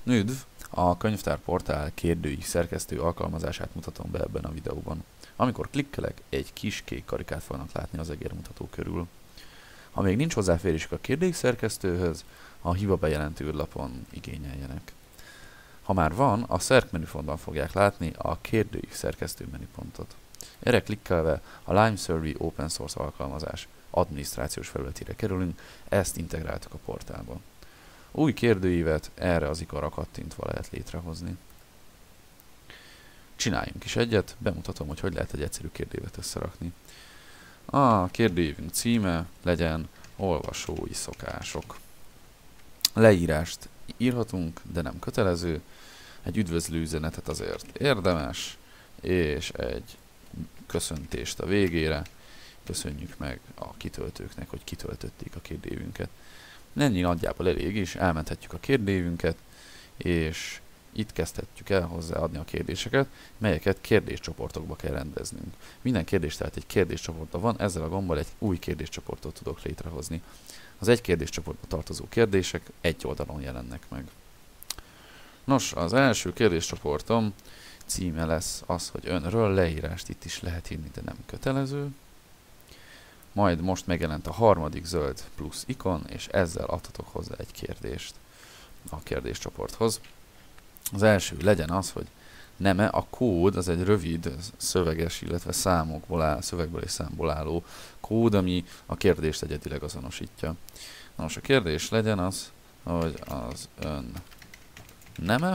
Üdv! A könyvtárportál kérdői szerkesztő alkalmazását mutatom be ebben a videóban. Amikor klikkelek, egy kis kék karikát fognak látni az egérmutató körül. Ha még nincs hozzáférésük a kérdői szerkesztőhöz, a hiba bejelentő űrlapon igényeljenek. Ha már van, a szerk menüpontban fogják látni a kérdői szerkesztő menüpontot. Erre klikkelve a Lime Survey Open Source alkalmazás adminisztrációs felületére kerülünk, ezt integráltuk a portálba. Új kérdőívet erre az ikonra kattintva lehet létrehozni. Csináljunk is egyet, bemutatom, hogy lehet egy egyszerű kérdőívet összerakni. A kérdőívünk címe legyen olvasói szokások. Leírást írhatunk, de nem kötelező. Egy üdvözlő üzenetet azért érdemes, és egy köszöntést a végére. Köszönjük meg a kitöltőknek, hogy kitöltötték a kérdőívünket. Ennyi nagyjából elég is, elmenthetjük a kérdőívünket, és itt kezdhetjük el hozzáadni a kérdéseket, melyeket kérdéscsoportokba kell rendeznünk. Minden kérdés tehát egy kérdéscsoportban van, ezzel a gombbal egy új kérdéscsoportot tudok létrehozni. Az egy kérdéscsoportba tartozó kérdések egy oldalon jelennek meg. Nos, az első kérdéscsoportom címe lesz az, hogy önről, leírást itt is lehet írni, de nem kötelező. Majd most megjelent a harmadik zöld plusz ikon, és ezzel adhatok hozzá egy kérdést a kérdéscsoporthoz. Az első legyen az, hogy neme, a kód, az egy rövid, szöveges, illetve szövegből és számból álló kód, ami a kérdést egyedileg azonosítja. Na most a kérdés legyen az, hogy az ön neme,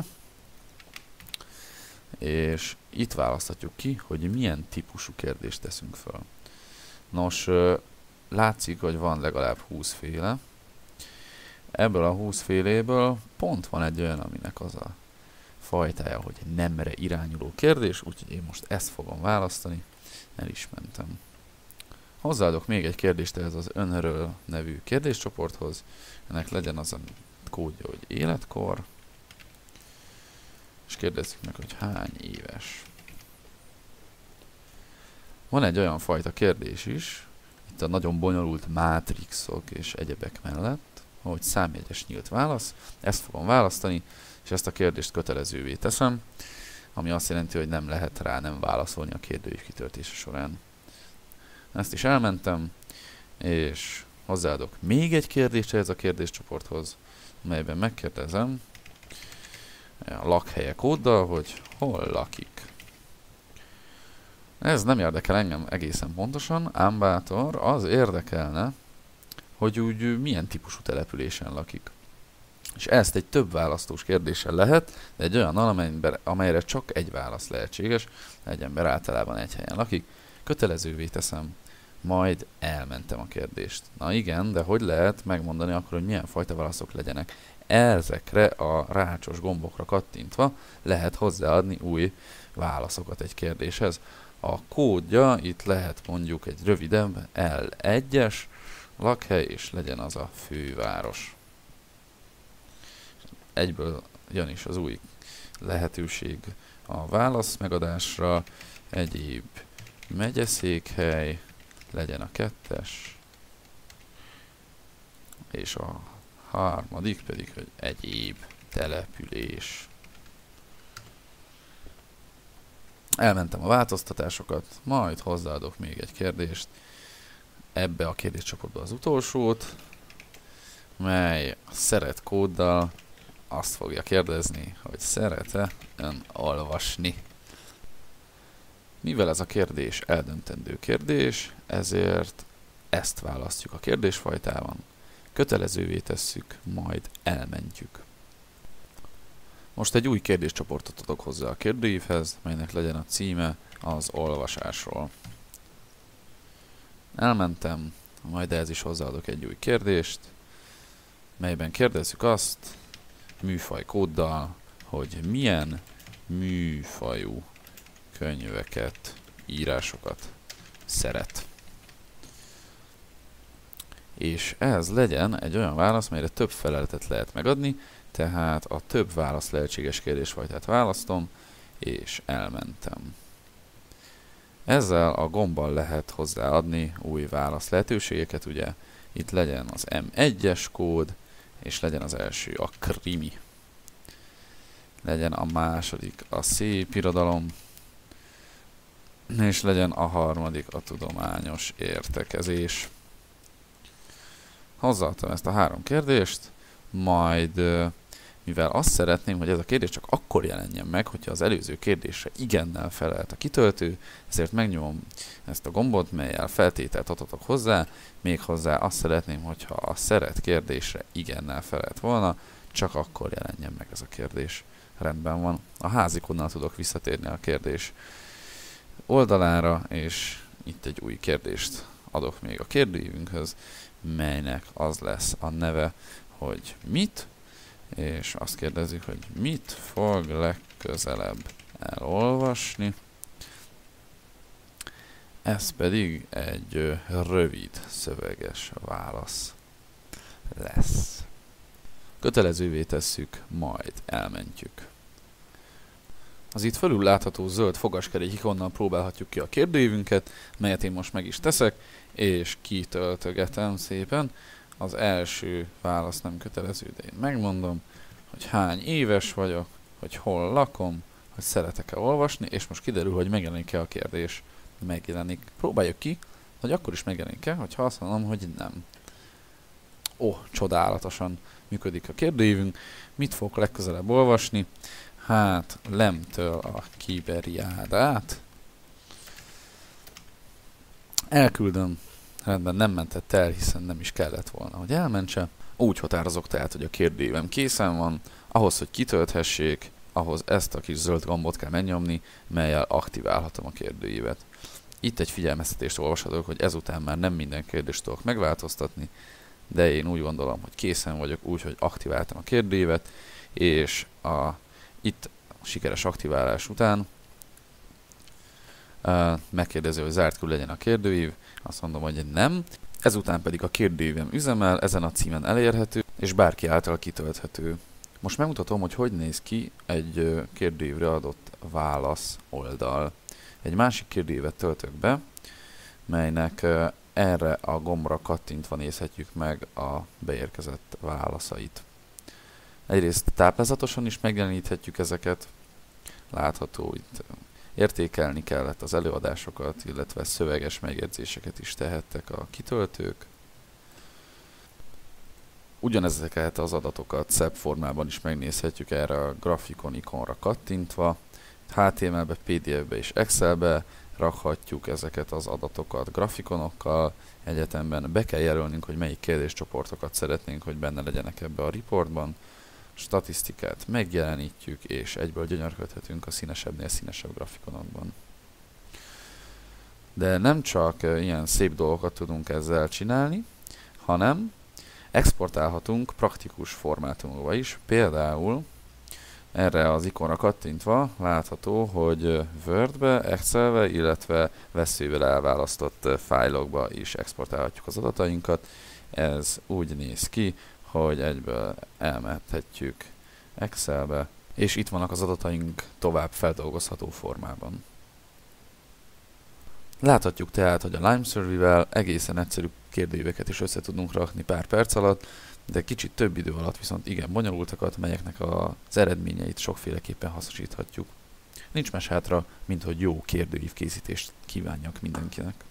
és itt választhatjuk ki, hogy milyen típusú kérdést teszünk föl. Nos, látszik, hogy van legalább 20 féle. Ebből a 20 féléből pont van egy olyan, aminek az a fajtája, hogy nemre irányuló kérdés, úgyhogy én most ezt fogom választani. El is mentem. Hozzáadok még egy kérdést ehhez az önről nevű kérdéscsoporthoz. Ennek legyen az a kódja, hogy életkor. És kérdezzük meg, hogy hány éves. Van egy olyan fajta kérdés is, itt a nagyon bonyolult mátrixok és egyebek mellett, hogy számjegyes nyílt válasz. Ezt fogom választani, és ezt a kérdést kötelezővé teszem, ami azt jelenti, hogy nem lehet rá nem válaszolni a kérdőív kitöltése során. Ezt is elmentem, és hozzáadok még egy kérdést ehhez a kérdéscsoporthoz, melyben megkérdezem a lakhelye kóddal, hogy hol lakik. Ez nem érdekel engem egészen pontosan, ám bátor, az érdekelne, hogy úgy milyen típusú településen lakik. És ezt egy több választós kérdéssel lehet, de egy olyan, amelyre csak egy válasz lehetséges, egy ember általában egy helyen lakik, kötelezővé teszem, majd elmentem a kérdést. Na igen, de hogy lehet megmondani akkor, hogy milyen fajta válaszok legyenek? Ezekre a rácsos gombokra kattintva lehet hozzáadni új válaszokat egy kérdéshez. A kódja itt lehet mondjuk egy rövidebb L1-es lakhely, és legyen az a főváros. Egyből jön is az új lehetőség a válasz megadásra, egyéb megyeszékhely, legyen a 2-es, és a harmadik pedig, hogy egyéb település. Elmentem a változtatásokat, majd hozzáadok még egy kérdést, ebbe a kérdéscsoportba az utolsót, mely szeret kóddal azt fogja kérdezni, hogy szeret-e ön olvasni. Mivel ez a kérdés eldöntendő kérdés, ezért ezt választjuk a kérdésfajtában, kötelezővé tesszük, majd elmentjük. Most egy új kérdéscsoportot adok hozzá a kérdőívhez, melynek legyen a címe az olvasásról. Elmentem, majd ehhez is hozzáadok egy új kérdést, melyben kérdezzük azt, műfaj kóddal, hogy milyen műfajú könyveket, írásokat szeret. És ez legyen egy olyan válasz, melyre több feleletet lehet megadni, tehát a több válasz lehetséges kérdésfajtát választom, és elmentem. Ezzel a gombbal lehet hozzáadni új válasz lehetőségeket, ugye itt legyen az M1-es kód, és legyen az első a krimi. legyen a második a szép irodalom, és legyen a harmadik a tudományos értekezés. Hozzáadtam ezt a 3 kérdést, majd mivel azt szeretném, hogy ez a kérdés csak akkor jelenjen meg, hogyha az előző kérdésre igennel felelt a kitöltő, ezért megnyomom ezt a gombot, mellyel feltételt adhatok hozzá, méghozzá azt szeretném, hogyha a szeret kérdésre igennel felelt volna, csak akkor jelenjen meg ez a kérdés. Rendben van. A házikonnal tudok visszatérni a kérdés oldalára, és itt egy új kérdést adok még a kérdőívünkhöz, melynek az lesz a neve, hogy mit, és azt kérdezik, hogy mit fog legközelebb elolvasni. Ez pedig egy rövid szöveges válasz lesz. Kötelezővé tesszük, majd elmentjük. Az itt fölül látható zöld fogaskerék ikonnal próbálhatjuk ki a kérdőívünket, melyet én most meg is teszek, és kitöltögetem szépen. Az első válasz nem kötelező, de én megmondom, hogy hány éves vagyok, hogy hol lakom, hogy szeretek-e olvasni, és most kiderül, hogy megjelenik-e a kérdés. Megjelenik. Próbáljuk ki, hogy akkor is megjelenik-e, hogyha azt mondom, hogy nem. Ó, csodálatosan működik a kérdőívünk. Mit fogok legközelebb olvasni? Hát, Lemtől a Kiberiádát. Elküldöm. Rendben, nem mentett el, hiszen nem is kellett volna, hogy elmentse. Úgy határozok tehát, hogy a kérdőívem készen van. Ahhoz, hogy kitölthessék, ahhoz ezt a kis zöld gombot kell megnyomni, mellyel aktiválhatom a kérdőívet. Itt egy figyelmeztetést olvashatok, hogy ezután már nem minden kérdést tudok megváltoztatni, de én úgy gondolom, hogy készen vagyok, úgyhogy aktiváltam a kérdőívet, és itt a sikeres aktiválás után megkérdezi, hogy zárt kül legyen a kérdőív, azt mondom, hogy nem. Ezután pedig a kérdőívem üzemel, ezen a címen elérhető, és bárki által kitölthető. Most megmutatom, hogy néz ki egy kérdőívre adott válasz oldal. Egy másik kérdőívet töltök be, melynek erre a gombra kattintva nézhetjük meg a beérkezett válaszait. Egyrészt táblázatosan is megjeleníthetjük ezeket, látható itt értékelni kellett az előadásokat, illetve szöveges megjegyzéseket is tehettek a kitöltők. Ugyanezeket az adatokat szebb formában is megnézhetjük erre a grafikon ikonra kattintva. HTML-be, PDF-be és Excel-be rakhatjuk ezeket az adatokat grafikonokkal. Egyetemben be kell jelölnünk, hogy melyik kérdéscsoportokat szeretnénk, hogy benne legyenek ebbe a reportban. Statisztikát megjelenítjük, és egyből gyönyörködhetünk a színesebbnél színesebb grafikonokban. De nem csak ilyen szép dolgokat tudunk ezzel csinálni, hanem exportálhatunk praktikus formátumokba is. Például erre az ikonra kattintva látható, hogy Wordbe, Excelbe, illetve vesszővel elválasztott fájlokba is exportálhatjuk az adatainkat. Ez úgy néz ki, hogy egyből elmehetjük Excelbe, és itt vannak az adataink tovább feldolgozható formában. Láthatjuk tehát, hogy a Lime Survey-vel egészen egyszerű kérdőíveket is össze tudunk rakni pár perc alatt, de kicsit több idő alatt viszont igen bonyolultakat, melyeknek az eredményeit sokféleképpen hasznosíthatjuk. Nincs más hátra, mint hogy jó kérdőív készítést kívánjak mindenkinek.